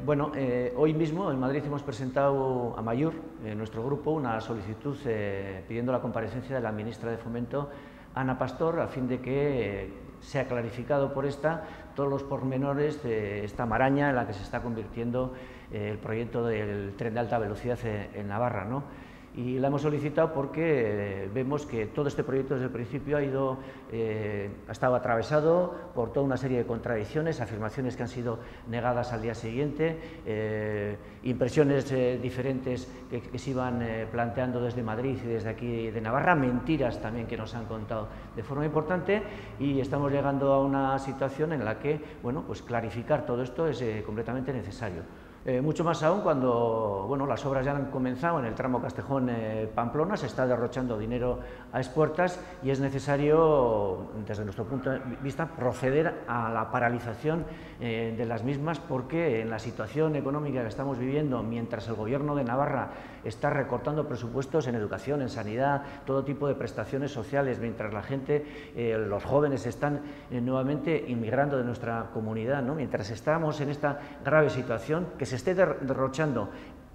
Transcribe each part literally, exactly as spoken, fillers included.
bueno, eh, hoy mismo en Madrid hemos presentado a Mayur, en nuestro grupo, una solicitud eh, pidiendo la comparecencia de la ministra de Fomento, Ana Pastor, a fin de que eh, sea clarificado por esta todos los pormenores de esta maraña en la que se está convirtiendo eh, el proyecto del tren de alta velocidad en, en Navarra, ¿no? Y la hemos solicitado porque eh, vemos que todo este proyecto desde el principio ha, ido, eh, ha estado atravesado por toda una serie de contradicciones, afirmaciones que han sido negadas al día siguiente, eh, impresiones eh, diferentes que, que se iban eh, planteando desde Madrid y desde aquí de Navarra, mentiras también que nos han contado de forma importante, y estamos llegando a una situación en la que, bueno, pues clarificar todo esto es eh, completamente necesario. Eh, mucho más aún cuando bueno, las obras ya han comenzado en el tramo Castejón-Pamplona, eh, se está derrochando dinero a expuertas y es necesario, desde nuestro punto de vista, proceder a la paralización eh, de las mismas, porque en la situación económica que estamos viviendo, mientras el Gobierno de Navarra está recortando presupuestos en educación, en sanidad, todo tipo de prestaciones sociales, mientras la gente, eh, los jóvenes están eh, nuevamente inmigrando de nuestra comunidad, ¿no? Mientras estamos en esta grave situación, que se esté derrochando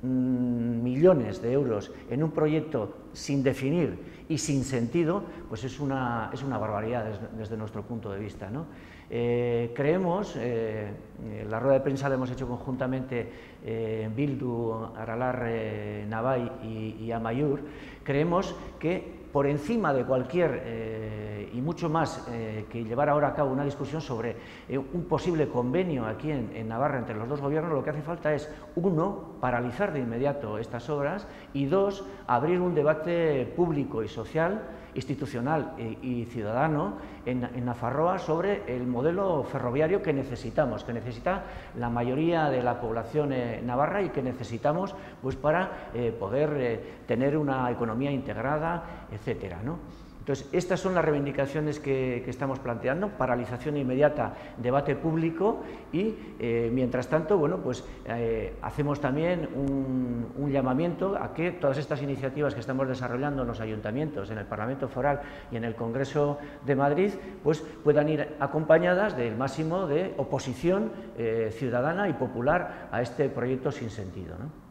mmm, millones de euros en un proyecto sin definir y sin sentido, pues es una, es una barbaridad desde, desde nuestro punto de vista, ¿no? Eh, creemos, eh, la rueda de prensa la hemos hecho conjuntamente eh, Bildu, Aralar, eh, Navai y, y Amaiur, creemos que por encima de cualquier, eh, y mucho más eh, que llevar ahora a cabo una discusión sobre eh, un posible convenio aquí en, en Navarra entre los dos gobiernos, lo que hace falta es, uno, paralizar de inmediato estas obras y, dos, abrir un debate público y social, institucional y, y ciudadano en, en Nafarroa sobre el modelo ferroviario que necesitamos, que necesita la mayoría de la población eh, navarra y que necesitamos pues, para eh, poder eh, tener una economía integrada, etcétera, ¿no? Entonces, estas son las reivindicaciones que, que estamos planteando: paralización inmediata, debate público y, eh, mientras tanto, bueno, pues eh, hacemos también un, un llamamiento a que todas estas iniciativas que estamos desarrollando en los ayuntamientos, en el Parlamento Foral y en el Congreso de Madrid, pues puedan ir acompañadas del máximo de oposición eh, ciudadana y popular a este proyecto sin sentido, ¿no?